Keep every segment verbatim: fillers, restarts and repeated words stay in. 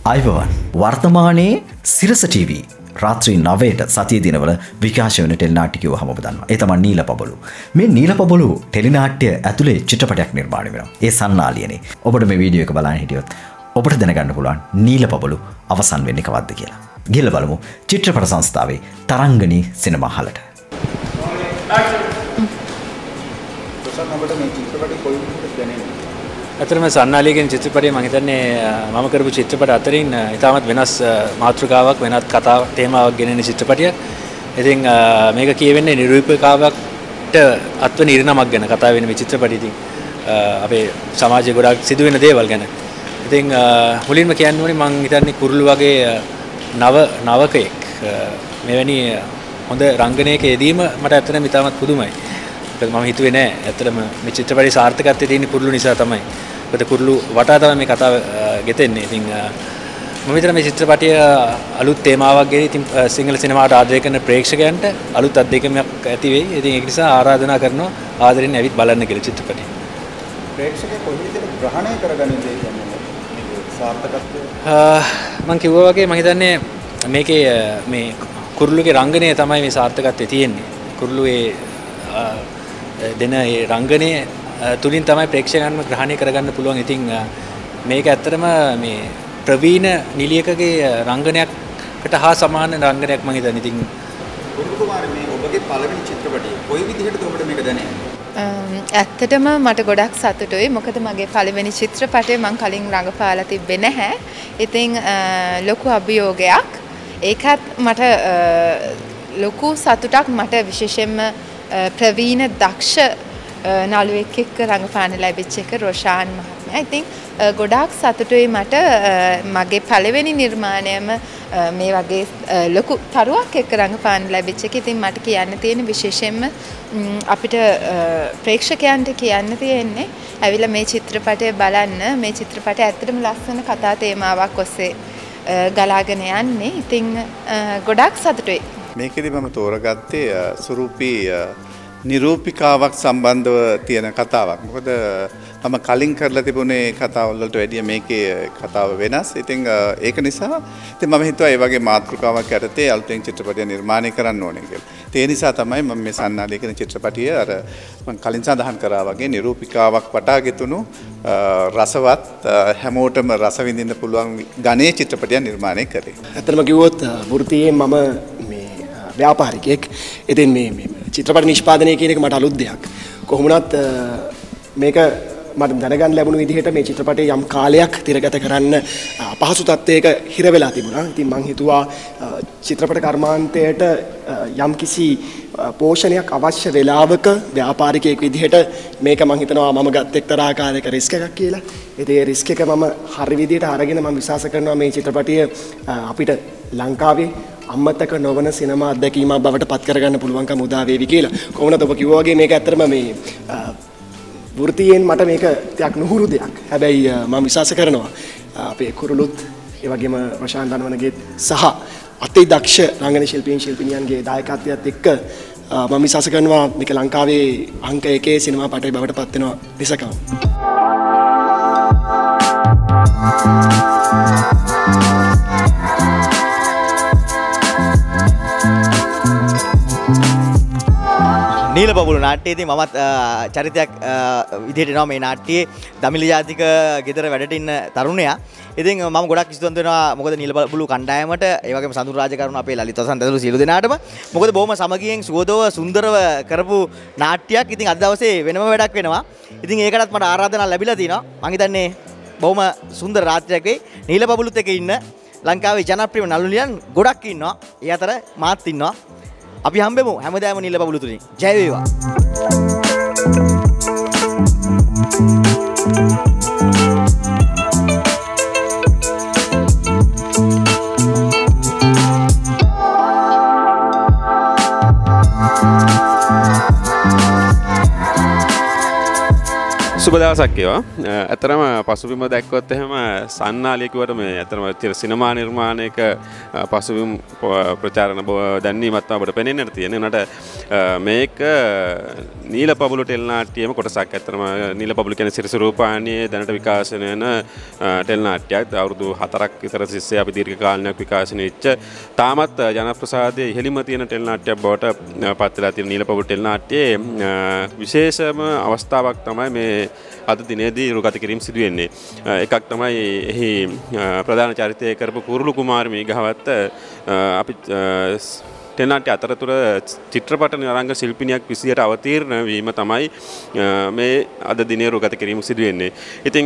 අයිබෝවන් වර්තමානයේ සිරස ටීවී රාත්‍රී නවයට සතිය දිනවල විකාශය වෙන ටෙලිනාට්‍ය වහම ඔබ දන්නවා. ඒ තමයි නීල පබළු. මේ නීල පබළු ටෙලිනාට්‍ය ඇතුලේ චිත්‍රපටයක් නිර්මාණය වෙනවා. ඒ සන්නාලියනේ. ඔබට මේ වීඩියෝ එක බලන්න හිටියොත් ඔබට දැනගන්න පුළුවන් නීල පබළු අවසන් වෙන්නේ කවද්ද කියලා. ගිහලා බලමු චිත්‍රපට සංස්ථාවේ තරංගනී සිනමා හලට. අතරම සන්නාලියගෙන් චිත්‍රපටය මම හිතන්නේ මම කරපු චිත්‍රපට අතරින් ඉතාමත් වෙනස් මාතෘකාවක් වෙනත් කතා තේමාවක් ගෙනෙන චිත්‍රපටයක්. ඉතින් මේක කියවෙන්නේ නිරූපකාවක්ට අත්ව නිර්ණමක් ගැන කතා වෙන මේ චිත්‍රපටය. ඉතින් අපේ සමාජයේ ගොඩාක් සිදුවෙන දේවල් ගැන. ඉතින් මුලින්ම කියන්න ඕනේ මම හිතන්නේ කුරුළු වගේ නව නවකයෙක් මෙවැනි හොඳ රංගනයක යෙදීම මට ඇත්තටම ඉතාමත් පුදුමයි. මම හිතුවේ නෑ ඇත්තටම මේ චිත්‍රපටයේ සාර්ථකත්වය තියෙන්නේ කුරුළු නිසා තමයි. ඒකට කුරුළු වටා තමයි මේ කතාව ගෙතෙන්නේ. ඉතින් මම හිතනවා මේ චිත්‍රපටය අලුත් තේමාවක් ගෙන ඉතින් සිංහල සිනමාවට ආදරය කරන ප්‍රේක්ෂකයන්ට අලුත් අත්දැකීමක් ඇති වෙයි. ඉතින් ඒක නිසා ආරාධනා කරනවා ආදරෙන් ඇවිත් බලන්න කියලා චිත්‍රපටය. ප්‍රේක්ෂකයා කොයි විදිහට ග්‍රහණය කරගන්නද කියන්නේ සාර්ථකත්වය? මම කිව්වා වගේ මම හිතන්නේ මේකේ මේ කුරුළුගේ රංගනය තමයි මේ සාර්ථකත්වය තියෙන්නේ. කුරුළුවේ දෙන ඒ රංගනයේ තුලින් තමයි ප්‍රේක්ෂකයන්ව ග්‍රහණය කරගන්න පුළුවන්. ඉතින් මේක ඇත්තටම මේ ප්‍රවීණ නිලියකගේ රංගනයකට හා සමාන රංගනයක් මම හිතන්නේ. ඉතින් කුරුළු කුමාරී මේ ඔබගේ පළවෙනි චිත්‍රපටය කොයි විදිහටද ඔබට මේක දැනෙන්නේ? ඇත්තටම මට ගොඩක් සතුටුයි. මොකද මගේ පළවෙනි චිත්‍රපටය මම කලින් රඟපාලා තිබ්බේ නැහැ. ඉතින් ලොකු අභියෝගයක්. ඒකත් මට ලොකු සතුටක්. මට විශේෂයෙන්ම ප්‍රවීණ දක්ෂ නළුවෙක් එක්ක රඟපාන්න ලැබිච්ච එක රොෂාන් මහත්මයා. ඉතින් ගොඩාක් සතුටුයි මට මගේ පළවෙනි නිර්මාණයම මේ වගේ ලොකු තරුවක් එක්ක රඟපාන්න ලැබිච්ච එක. ඉතින් මට කියන්න තියෙන විශේෂයෙන්ම අපිට ප්‍රේක්ෂකයන්ට කියන්න තියෙන්නේ ඇවිල්ලා මේ චිත්‍රපටය බලන්න. මේ චිත්‍රපටය ඇත්තටම ලස්සන කතා තේමාවක් ඔස්සේ ගලාගෙන යන්නේ. ඉතින් ගොඩාක් සතුටුයි. මේකෙදි මම තෝරගත්තේ සුරූපී නිරූපිකාවක් සම්බන්ධව තියෙන කතාවක්. මොකද මම කලින් කරලා තිබුණේ කතාවල් වලට වැඩිය මේකේ කතාව වෙනස්. ඉතින් ඒක නිසා ඉතින් මම හිතුවා ඒ වගේ මාතෘකාවක් යටතේ අලුතෙන් චිත්‍රපටය නිර්මාණය කරන්න ඕනේ කියලා. ඒ නිසා තමයි මම මේ සන්නාලිය කියන චිත්‍රපටිය අර මම කලින් සඳහන් කරා වගේ නිරූපිකාවක් වටා ගෙතුණු රසවත් හැමෝටම රස විඳින්න පුළුවන් ගණේ චිත්‍රපටයක් නිර්මාණය කරේ. ඇත්තටම කිව්වොත් වෘත්තියේ මම මේ ව්‍යාපාරිකයෙක්. ඉතින් මේ මේ චිත්‍රපට නිෂ්පාදනය කියන එක මට අලුත් දෙයක්. කොහොමුණත් මේක මට දැනගන්න ලැබුණු විදිහට මේ චිත්‍රපටයේ යම් කාලයක් තිරගත කරන්න අපහසු තත්ත්වයක හිර වෙලා තිබුණා. ඉතින් මම හිතුවා චිත්‍රපට කර්මාන්තයට යම් කිසි පෝෂණයක් අවශ්‍ය වෙලාවක ව්‍යාපාරිකයෙක් විදිහට මේක මම හිතනවා මම ගත් එක්තරා ආකාරයක රිස්ක් එකක් කියලා. ඉතින් ඒ රිස්ක් එක මම හරි විදිහට අරගෙන මම විශ්වාස කරනවා මේ චිත්‍රපටය අපිට ලංකාවේ අමතක නොවන සිනමා අත්දැකීමක් බවට පත් කරගන්න පුළුවන්කම උදා වේවි කියලා. කොහොමද ඔබ කිව්වා වගේ මේක ඇත්තටම මේ වෘත්තියෙන් මට මේක ටිකක් නුහුරු දෙයක්. හැබැයි මම විශ්වාස කරනවා අපේ කුරුළුත් ඒ වගේම රොෂාන් දනවනගේ සහ අති දක්ෂ රංගන ශිල්පීන් ශිල්පිනියන්ගේ දායකත්වයත් එක්ක මම විශ්වාස කරනවා මේක ලංකාවේ අංක එකේ සිනමා පටය බවට පත් වෙනවා විසකම. නීල පබළු නාට්‍යයේදී මමත් චරිතයක් විදිහට එනවා මේ නාට්‍යයේ දමිළ ජාතික ගෙදර වැඩට ඉන්න තරුණයා. ඉතින් මම ගොඩක් ස්තුතිවන්ත වෙනවා මොකද නීල පබළු කණ්ඩායමට ඒ වගේම සඳුරු රාජකරුණ අපේ ලලිත වසන්ත ඇතුළු සියලු දෙනාටම. මොකද බොහොම සමගියෙන් සුවදව සුන්දරව කරපු නාට්‍යයක්. ඉතින් අද දවසේ වෙනම වැඩක් වෙනවා. ඉතින් ඒකටත් මට ආරාධනා ලැබිලා තිනවා. මම හිතන්නේ බොහොම සුන්දර රාත්‍රියක් වෙයි. නීල පබළුත් එක්ක ඉන්න ලංකාවේ ජනප්‍රිය නළුනියන් ගොඩක් ඉන්නවා. ඒ අතර මාත් ඉන්නවා. අපි හම්බෙමු හැමදාම නීල පබළු තුලින්. ජය වේවා. සුබ සුබ දවසක් ඒවා. ඇතරම පසුබිම දැක්කොත් එහෙම සන්නාලිය කිව්වට මේ ඇතරම සිනමා නිර්මාණයක පසුබිම් ප්‍රචාරණ දැන්වීමත් අපිට පෙනෙන්නට තියෙන. උනට මේක නීලපබුළු ටෙලිනාට්‍යයේම කොටසක්. ඇතරම නීලපබුළු කියන්නේ සිරිස රූපායනයේ දැනට විකාශනය වෙන ටෙලිනාට්‍යයක්. අවුරුදු හතරක් විතර තිස්සේ අපි දීර්ඝ කාලයක් විකාශනය වෙච්ච තාමත් ජනප්‍රසාදයේ ඉහළින්ම තියෙන ටෙලිනාට්‍යයක් බවට පත් වෙලා තියෙන නීලපබුළු ටෙලිනාට්‍යයේ විශේෂම අවස්ථාවක් තමයි මේ අද දිනේදී රුගත කිරීම සිදු වෙන්නේ. එකක් තමයි එහි ප්‍රධාන චරිතය කරපු කුරුළු කුමාර මේඝවත්ත අපි ටෙලිනාට්‍ය අතරතුර චිත්‍රපට නිරංග ශිල්පිනියක් විසියට අවතීර්ණ වීම තමයි මේ අද දිනේ රුගත කිරීම සිදු වෙන්නේ. ඉතින්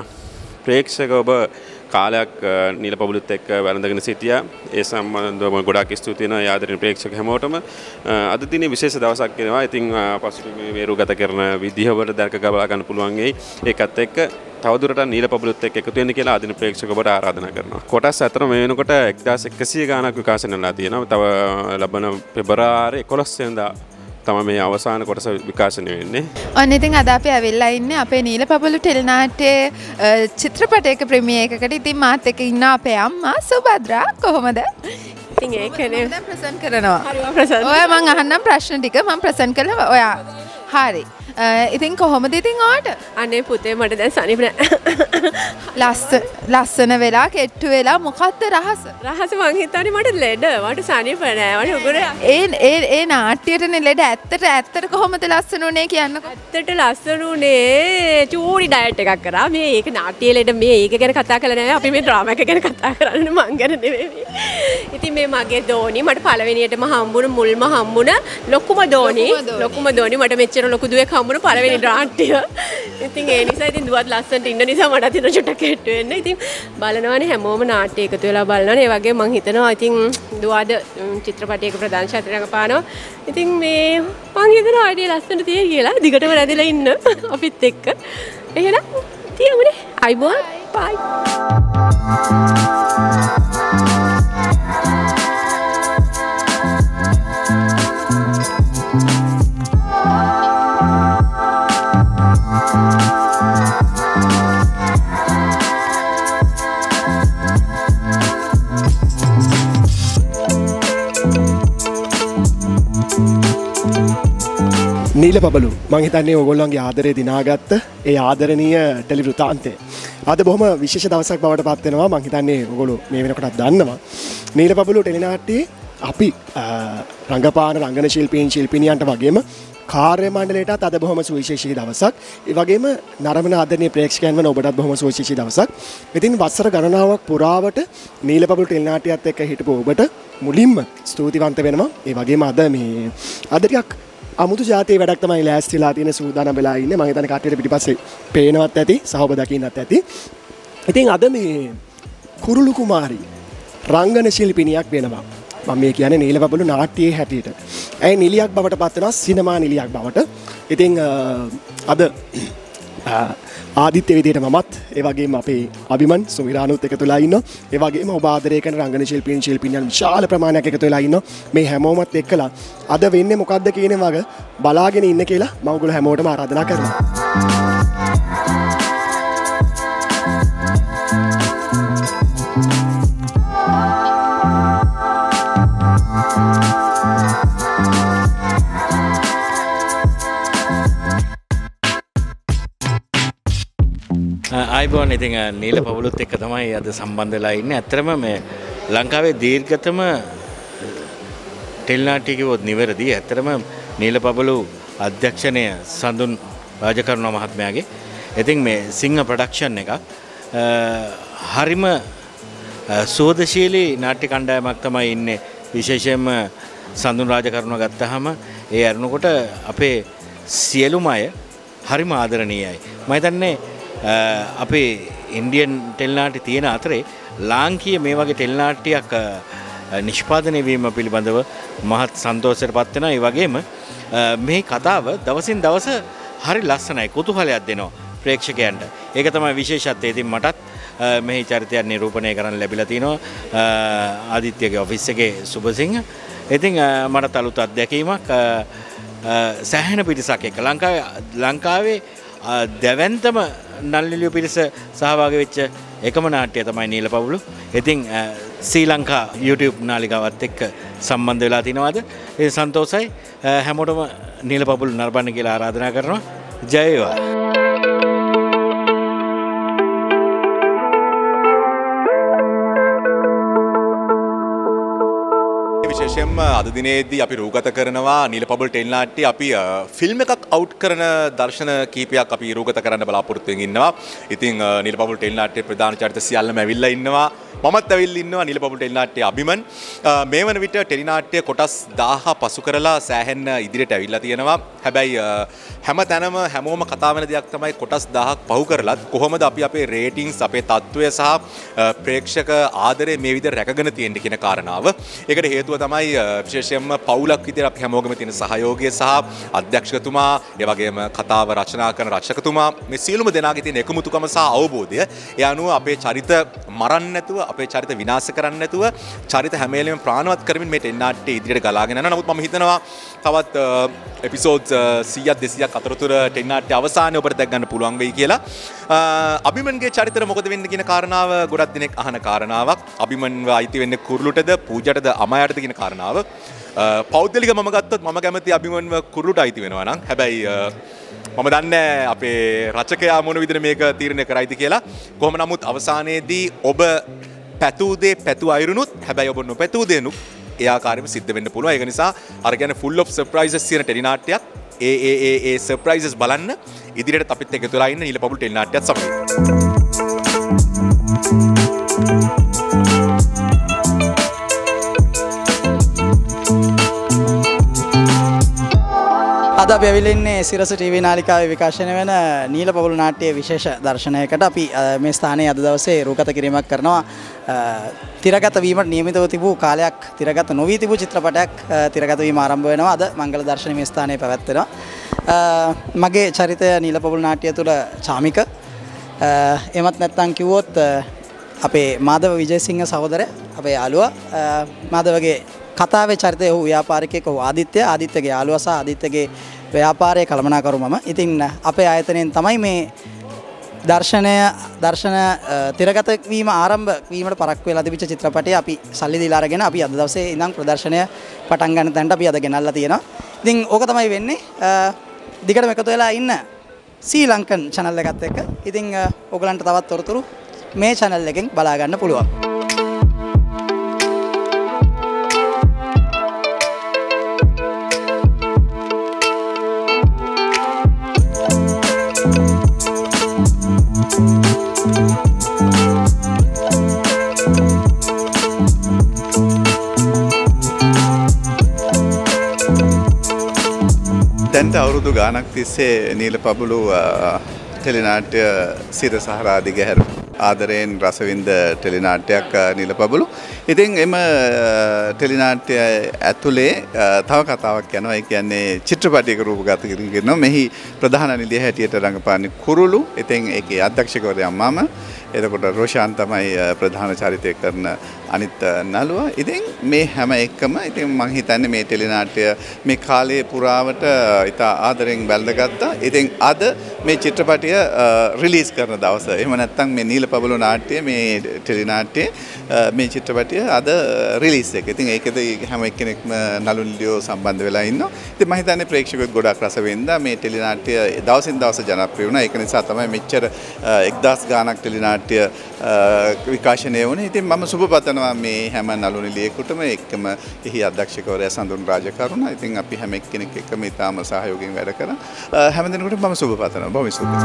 ප්‍රේක්ෂක ඔබ කාලයක් නීලපබුළුත් එක්ක වැළඳගෙන සිටියා. ඒ සම්බන්ධව ගොඩාක් ස්තුති වෙනවා ආදරණීය ප්‍රේක්ෂක හැමෝටම. අද දිනේ විශේෂ දවසක් වෙනවා. ඉතින් පසුබිමේ මේ රුගත කරන විදිහ වල දැක ගබලා ගන්න පුළුවන් වෙයි. ඒකත් එක්ක තවදුරටත් නීලපබුළුත් එක්ක එකතු වෙන්න කියලා ආදරණීය ප්‍රේක්ෂක ඔබට ආරාධනා කරනවා. කොටස් අතර මේ වෙනකොට එක්දාස් එකසිය ගාණක් විකාශනය වෙලා තියෙනවා. තව ලබන පෙබරවාරි එකොළොස් වෙනිදා තමයි මේ අවසාන කොටස විකාශනය වෙන්නේ. ඔන්න ඉතින් අද අපි ඇවිල්ලා ඉන්නේ අපේ නීලපබුළු ටෙලිනාට්‍යයේ චිත්‍රපටයක ප්‍රීමියර් එකකට. ඉතින් මාත් එක්ක ඉන්න අපේ අම්මා සුභද්‍රා කොහොමද? ඉතින් ඒකනේ දැන් ප්‍රසන්ට් කරනවා. හරිම ප්‍රසන්ට්. ඔයා මං අහන්නම් ප්‍රශ්න ටික මං ප්‍රසන්ට් කළා ඔයා. හරි. ඉතින් කොහොමද ඉතින් ඔයාට? අනේ පුතේ මට දැන් සනීප නෑ. ලස්සන ලස්සන වෙලා කෙට්ටු වෙලා මොකද්ද රහස? රහස මං හිතන්නේ මට ලෙඩ. මට සනීප නෑ. මට උගුර ඒ ඒ ඒ නාට්‍යයටනේ ලෙඩ. ඇත්තට ඇත්තට කොහොමද ලස්සන උනේ කියන්නකෝ. ඇත්තට ලස්සන උනේ චූරි ඩයට් එකක් කරා. මේ ඒක නාට්‍ය ලෙඩ මේ ඒක ගැන කතා කරලා නෑ. අපි මේ ඩ්‍රාමා එක ගැන කතා කරන්නේ මං ගැන නෙවෙයි. ඉතින් මේ මගේ දෝනි මට පළවෙනියටම හම්බුණු මුල්ම හම්බුණ ලොකුම දෝනි ලොකුම දෝනි මට මෙච්චර ලොකු දුවෙක් හම්බුණ පළවෙනි නාට්‍ය. ඉතින් ඒ නිසා ඉතින් දුවත් ලස්සනට ඉන්න නිසා මට අතින් චුට්ටක් කෙට්ටු වෙන්න. ඉතින් බලනවානේ හැමෝම නාට්‍ය එකතු වෙලා බලනවානේ. ඒ වගේ මං හිතනවා ඉතින් දුවද චිත්‍රපටයක ප්‍රධාන චරිත රඟපානවා. ඉතින් මේ මං හිතනවා ආඩිය ලස්සනට තියෙයි කියලා දිගටම රැඳිලා ඉන්න අපිත් එක්ක. එහෙනම් තියමුනේ. අයිබෝන්. බයි. නීලපබළු මං හිතන්නේ ඔයගොල්ලන්ගේ ආදරය දිනාගත්ත ඒ ආදරණීය ටෙලි වෘතාන්තය අද බොහොම විශේෂ දවසක් බවට පත් වෙනවා. මං හිතන්නේ ඔයගොල්ලෝ මේ වෙනකොටත් දන්නවා. නීලපබළු ටෙලිනාට්‍යයේ අපි රංගපාන රංගන ශිල්පීන් ශිල්පිනියන්ට වගේම කාර්ය මණ්ඩලයටත් අද බොහොම සුවිශේෂී දවසක්. ඒ වගේම නරඹන ආදරණීය ප්‍රේක්ෂකයන් වන ඔබටත් බොහොම සුවිශේෂී දවසක්. ඉතින් වසර ගණනාවක් පුරාවට නීලපබළු ටෙලිනාට්‍යයත් එක්ක හිටපු ඔබට මුලින්ම ස්තුතිවන්ත වෙනවා. ඒ වගේම අද මේ අද ටිකක් අමුතු ජාතියේ වැඩක් තමයි ලෑස්තිලා තියෙන සූදානම් වෙලා ඉන්නේ. මම හිතන්නේ කට්ටියට පිටිපස්සේ පේනවත් ඇති, සහ ඔබ දකින්නත් ඇති. ඉතින් අද මේ කුරුළු කුමාරි රංගන ශිල්පිනියක් වෙනවා. මම මේ කියන්නේ නීලපබළු නාට්‍යයේ හැටියට. ඇයි නිලියක් බවට පත් වෙනවා සිනමා නිලියක් බවට. ඉතින් අද ආදිත්‍ය විදියට මමත් ඒ වගේම අපේ අභිමන් සුමිරානුත් එකතුලා ඉන්නවා. ඒ වගේම ඔබ ආදරය කරන රංගන ශිල්පීන් ශිල්පිනියන් විශාල ප්‍රමාණයක් එකතු වෙලා ඉන්නවා. මේ හැමෝමත් එක්කලා අද වෙන්නේ මොකද්ද කියන වගේ බලාගෙන ඉන්න කියලා මම ඔයගොල්ලෝ හැමෝටම ආරාධනා කරනවා. ආයිබෝන්. ඉතින් නීලපබුළුත් එක්ක තමයි අද සම්බන්ධ වෙලා ඉන්නේ. ඇත්තටම මේ ලංකාවේ දීර්ඝතම ටෙලිනාට්‍ය කිව්වොත් නිවැරදි. ඇත්තටම නීලපබුළු අධ්‍යක්ෂණය සඳුන් රාජකරුණ මහත්මයාගේ. ඉතින් මේ සිංහ ප්‍රොඩක්ෂන් එකක් හරිම සෝදශීලී නාට්‍ය කණ්ඩායමක් තමයි ඉන්නේ. විශේෂයෙන්ම සඳුන් රාජකරුණ ගත්තාම ඒ අරනකොට අපේ සියලුම අය හරිම ආදරණීයයි. මම හිතන්නේ අපේ ඉන්දියන් ටෙලිනාට්‍ය තියෙන අතරේ ලාංකීය මේ වගේ ටෙලිනාට්‍යයක් නිෂ්පාදනය වීම පිළිබඳව මහත් සන්තෝෂයට පත් වෙනවා. ඒ වගේම මේ කතාව දවසින් දවස හරි ලස්සනයි, කුතුහලයක් දෙනවා ප්‍රේක්ෂකයන්ට. ඒක තමයි විශේෂත්වය. ඉතින් මටත් මෙහි චරිතයක් නිරූපණය කරන්න ලැබිලා තිනවා ආදිත්‍යගේ ඔෆිස් එකේ සුබසිංහ. ඉතින් මටත් අලුත් අත්දැකීමක් සෑහෙන පිරිසක් එක්ක ලංකාවේ ලංකාවේ දැවැන්තම නළුනිලිය පිරිස සහභාගී වෙච්ච එකම නාට්‍යය තමයි නීල පවුලු. ඉතින් ශ්‍රී ලංකා YouTube නාලිකාවත් එක්ක සම්බන්ධ වෙලා තිනවාද? ඒ සන්තෝෂයි. හැමෝටම නීල පවුලු නරඹන්න කියලා ආරාධනා කරනවා. ජය වේවා. විශේෂයෙන්ම අද දිනේදී අපි රූගත කරනවා නීල පබල් ටෙලි නාට්‍ය. අපි ෆිල්ම් එකක් අවුට් කරන දර්ශන කීපයක් අපි රූගත කරන්න බලාපොරොත්තු වෙමින් ඉන්නවා. ඉතින් නීල පබල් ටෙලි නාට්‍යයේ ප්‍රධාන චරිත සියල්ලම ඇවිල්ලා ඉන්නවා. මමත් ඇවිල්ලා ඉන්නවා නීල පබල් ටෙලි නාට්‍යයේ අභිමන්. මේ වන විට ටෙලි නාට්‍ය කොටස් දහහ පසු කරලා සෑහෙන්න ඉදිරියට ඇවිල්ලා තියෙනවා. හැබැයි හැම තැනම හැමෝම කතා වෙන දෙයක් තමයි කොටස් දහහක් පහු කරලත් කොහොමද අපි අපේ රේටින්ග්ස් අපේ තත්ත්වය සහ ප්‍රේක්ෂක ආදරය මේ විදිහට රැකගෙන තියෙන්නේ කියන කාරණාව. ඒකට හේතුව තමයි විශේෂයෙන්ම පවුලක් විදිහට අපි හැමෝගෙම තියෙන සහයෝගය සහ අධ්‍යක්ෂකතුමා, ඒ වගේම කතාව රචනා කරන රචකතුමා, මේ සියලුම දෙනාගේ තියෙන එකමුතුකම සහ අවබෝධය. ඒ අනුව අපේ චරිත මරන්න නැතුව, අපේ චරිත විනාශ කරන්න නැතුව, චරිත හැම වෙලෙම ප්‍රාණවත් කරමින් මේ ටෙලි නාට්‍ය ඉදිරියට ගලාගෙන යනවා. නමුත් මම හිතනවා තවත් එපිසෝඩ්ස් සීයක් දෙසීයක් අතරතුර ටෙලි නාට්‍ය අවසානයේ ඔබට දැක් ගන්න පුළුවන් වෙයි කියලා. අභිමන්ගේ චරිතර මොකද වෙන්නේ කියන කාරණාව ගොඩක් දිනෙක අහන කාරණාවක්. අභිමන්ව අයිති වෙන්නේ කුරුළුටද, පූජටද, අමයටද කියන කාරණාව. පෞද්ගලික මම ගත්තොත් මම කැමති අභිමන්ව කුරුළුට අයිති වෙනවා නම්. හැබැයි මම දන්නේ අපේ රචකයා මොන විදිහට මේක තීරණය කරයිද කියලා. කොහොම නමුත් අවසානයේදී ඔබ පැතූ දේ පැතූ අයුරුනුත්, හැබැයි ඔබ නොපැතූ දේනුත් ඒ ආකාරයෙන්ම සිද්ධ වෙන්න පුළුවන්. ඒක නිසා අර කියන්නේ full of surprises කියන ටෙලි නාට්‍යයක් ඒ ඒ ඒ ඒ surprises බලන්න ඉදිරියට අපිත් එකතු වෙලා ඉන්න නීල පබුල් ටෙලි නාට්‍යයත් සමග. අද අපි ඇවිල්ලා ඉන්නේ සිරස ටීවී නාලිකාවේ විකාශනය වෙන නීල පවුල් නාට්‍යයේ විශේෂ දර්ශනයකට. අපි මේ ස්ථානයේ අද දවසේ රූගත කිරීමක් කරනවා. තිරගත වීමට නියමිතව තිබූ කාලයක් තිරගත නොවී තිබූ චිත්‍රපටයක් තිරගත වීම ආරම්භ වෙනවා. අද මංගල දර්ශන මේ ස්ථානයේ පැවැත්වෙනවා. මගේ චරිතය නීල පවුල් නාට්‍යය තුළ චාමික. එමත් නැත්නම් කිව්වොත් අපේ මාධව විජේසිංහ සහෝදරයා, අපේ යාළුවා. මාධවගේ කතාවේ චරිතය ඔහු ව්‍යාපාරිකයෙක්, ඔහු ආදිත්‍ය. ආදිත්‍යගේ යාළුවා සහ ආදිත්‍යගේ ව්‍යාපාරයේ කළමනාකරු මම. ඉතින් අපේ ආයතනයෙන් තමයි මේ දර්ශනය දර්ශන තිරගත වීම ආරම්භ වීමට පරක් වෙලා තිබිච්ච චිත්‍රපටය අපි සල්ලි දීලා අරගෙන අපි අද දවසේ ඉඳන් ප්‍රදර්ශනය පටන් ගන්න තැනට අපි අද ගෙනල්ලා තියෙනවා. ඉතින් ඕක තමයි වෙන්නේ. දිගටම එකතු වෙලා ඉන්න ශ්‍රී ලංකන් channel එකත් එක්ක. ඉතින් ඔයගලන්ට තවත් තොරතුරු මේ channel එකෙන් බලා ගන්න පුළුවන්. දැන්ට අවුරුදු ගානක් තිස්සේ නීල පබුලු ටෙලි නාට්‍ය සිරස හරහා දිගහැර ආදරයෙන් රසවින්ද ටෙලි නාට්‍යයක් නීල පබුලු. ඉතින් එම ටෙලි නාට්‍ය ඇතුලේ තව කතාවක් යනවා. ඒ කියන්නේ චිත්‍රපටයක රූපගත කරනවා. මෙහි ප්‍රධාන නිළිය හැටියට රඟපාන්නේ කුරුළු. ඉතින් ඒකේ අධ්‍යක්ෂකවරයා මම. එතකොට රෝෂාන් තමයි ප්‍රධාන චරිතය කරන අනිත් නළුවා. ඉතින් මේ හැම එකම ඉතින් මම හිතන්නේ මේ ටෙලි නාට්‍ය මේ කාලයේ පුරාවට ඉතා ආදරෙන් බැලඳගත්තා. ඉතින් අද මේ චිත්‍රපටය රිලීස් කරන දවස. එහෙම නැත්නම් මේ නීල පබුලු නාට්‍ය මේ ටෙලි නාට්‍ය මේ චිත්‍රපටය අද රිලීස් එක. ඉතින් ඒකද හැම එක්කෙනෙක්ම නළු නිළියෝ සම්බන්ධ වෙලා ඉන්නවා. ඉතින් මම හිතන්නේ ප්‍රේක්ෂකයෝ ගොඩක් රස වෙන්දා. මේ ටෙලි නාට්‍ය දවසින් දවස ජනප්‍රිය වුණා. ඒක නිසා තමයි මෙච්චර එක්දාස් ගානක් ටෙලි නාට්‍ය විකාශනය වුණේ. ඉතින් මම සුබ පතනවා මේ හැම නළු නිළියෙකුටම එක්කම එහි අධ්‍යක්ෂකවරයා සඳුන් රාජකරුණ. ඉතින් අපි හැම එක්කෙනෙක් එක්කම ඉතාම සහයෝගයෙන් වැඩ කරා. හැම දිනෙකටම මම සුබ පතනවා. බොහොම ස්තුතියි.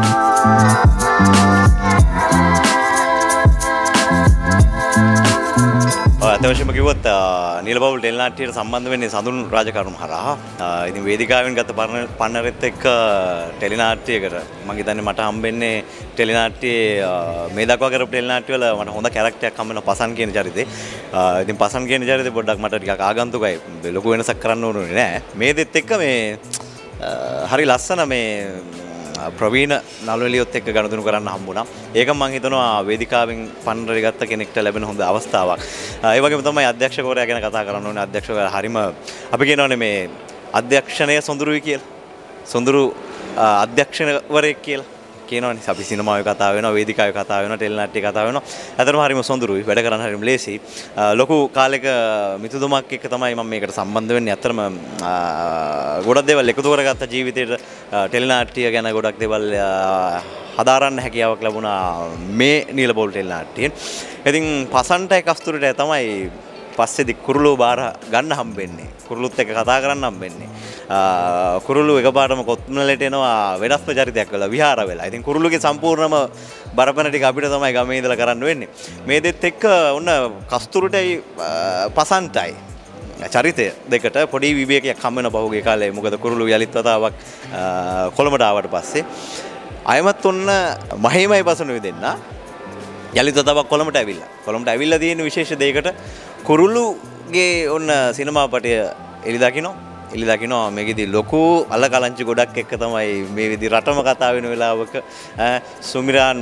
අතවශ්‍යම කිව්වොත් නීල පවුල් ටෙලි නාට්‍යයට සම්බන්ධ වෙන්නේ සඳුන් රාජකරුණ හරහා. ඉතින් වේදිකාවෙන් ගත පන්නරෙත් එක්ක ටෙලි නාට්‍යයකට මම හිතන්නේ මට හම්බෙන්නේ ටෙලි නාට්‍යයේ මේ දක්වා කරපු ටෙලි නාට්‍ය වල මට හොඳ කැරක්ටරයක් හම්බ වෙනවා පසන් කියන චරිතේ. ඉතින් පසන් කියන චරිතේ පොඩ්ඩක් මට ටිකක් ආගන්තුකයි. ලොකු වෙනසක් කරන්න ඕනේ නෑ. මේ දෙත් එක්ක මේ හරි ලස්සන මේ ප්‍රවීණ නළුනිලියොත් එක්ක ගනුදෙනු කරන්න හම්බුණා. ඒක මම හිතනවා වේදිකාවෙන් පන්නරේ ගත්ත කෙනෙක්ට ලැබෙන හොඳ අවස්ථාවක්. ඒ වගේම තමයි අධ්‍යක්ෂකවරයා ගැන කතා කරන්න ඕනේ. අධ්‍යක්ෂකවරයා හරිම අපි කියනවානේ මේ අධ්‍යක්ෂණය සොඳුරුයි කියලා. සොඳුරු අධ්‍යක්ෂණවරයෙක් කියලා. කියනවනේ. අපි සිනමාවේ කතා වෙනවා, වේදිකාවේ කතා වෙනවා, ටෙලිනාට්‍යයේ කතා වෙනවා. අතරම හරිම සොඳුරුයි. වැඩ කරන්න හරිම ලේසියි. ලොකු කාලෙක මිතුදුමක් එක්ක තමයි මම මේකට සම්බන්ධ වෙන්නේ. අතරම ගොඩක් දේවල් එකතු කරගත්ත ජීවිතේට ටෙලිනාට්‍ය ගැන ගොඩක් දේවල් හදාරන්න හැකියාවක් ලැබුණා මේ නීල පොල් ටෙලිනාට්‍යයෙන්. ඉතින් පසන්ටයි කස්තුරිටයි තමයි පස්සේදී කුරුළු බාර ගන්න හම්බෙන්නේ. කුරුළුත් එක්ක කතා කරන්න හම්බෙන්නේ. කුරුළු එකපාරටම කොත්මලට එනවා වෙනස්ම චරිතයක් වෙලා විහාර වෙලා. ඉතින් කුරුළුගේ සම්පූර්ණම බරපණ ටික අපිට තමයි ගමේ ඉඳලා කරන්න වෙන්නේ. මේ දෙත් එක්ක ඔන්න කස්තුරුටයි පසන්ටයි චරිතය දෙකට පොඩි විවේකයක් හම් වෙන බහුගේ කාලේ. මොකද කුරුළු යලිත් වතාවක් කොළඹට ආවට පස්සේ අයමත් ඔන්න මහේමයි පසුණු දෙන්න යලිත් වතාවක් කොළඹට ඇවිල්ලා. කොළඹට ඇවිල්ලා තියෙන විශේෂ දෙයකට කුරුළුගේ ඔන්න සිනමාපටය එලි දකින්න එලි දකින්න මේකෙදි ලොකු අලකලංචි ගොඩක් එක්ක තමයි මේ විදි රටම කතා වෙන වෙලාවක සුමිරාන්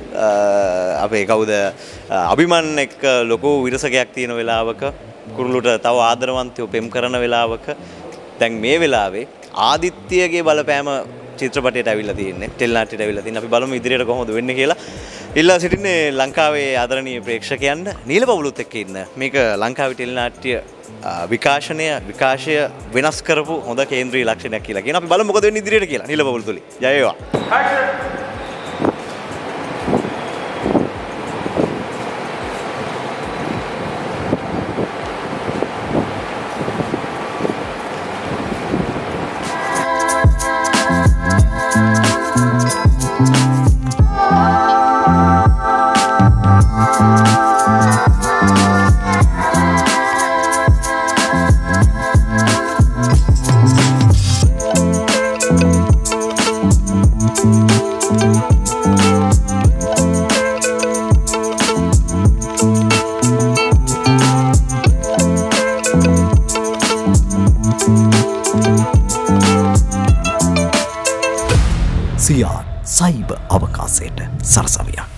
අපේ කවුද අභිමන් එක්ක ලොකු විරසකයක් තියෙන වෙලාවක කුරුළුට තව ආදරවන්තයෝ පෙම් කරන වෙලාවක දැන් මේ වෙලාවේ ආදිත්‍යගේ බලපෑම චිත්‍රපටයට ඇවිල්ලා තියෙන්නේ ටෙලිනාට්‍යයට ඇවිල්ලා තියෙන්නේ. අපි බලමු ඉදිරියට කොහොමද වෙන්නේ කියලා. ඉල්ලා සිටින්නේ ලංකාවේ ආදරණීය ප්‍රේක්ෂකයන් නීල පවුලුත් එක්ක ඉන්න මේක ලංකාවේ ටෙලිනාට්‍ය විකාශනය විකාශය වෙනස් කරපු හොඳ කේන්ද්‍රීය ලක්ෂණයක් කියලා කියන. අපි බලමු මොකද වෙන්නේ ඉදිරියට කියලා. නීල පවුල තුලින්. ජය වේවා. සියාන් සයිබ අවකාශයට සරසවියක්.